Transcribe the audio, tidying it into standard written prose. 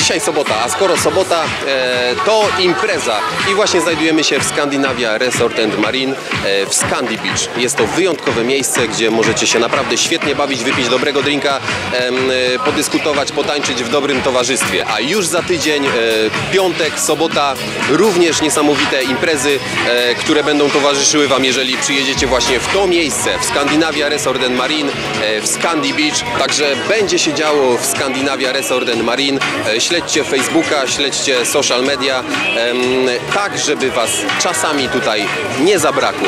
Dzisiaj sobota, a skoro sobota, to impreza i właśnie znajdujemy się w Skandynawia Resort and Marine w Scandy Beach. Jest to wyjątkowe miejsce, gdzie możecie się naprawdę świetnie bawić, wypić dobrego drinka, podyskutować, potańczyć w dobrym towarzystwie. A już za tydzień, piątek, sobota, również niesamowite imprezy, które będą towarzyszyły Wam, jeżeli przyjedziecie właśnie w to miejsce, w Skandynawia Resort and Marine, w Scandy Beach. Także będzie się działo w Skandynawia Resort and Marine. Śledźcie Facebooka, śledźcie social media, tak żeby Was czasami tutaj nie zabrakło.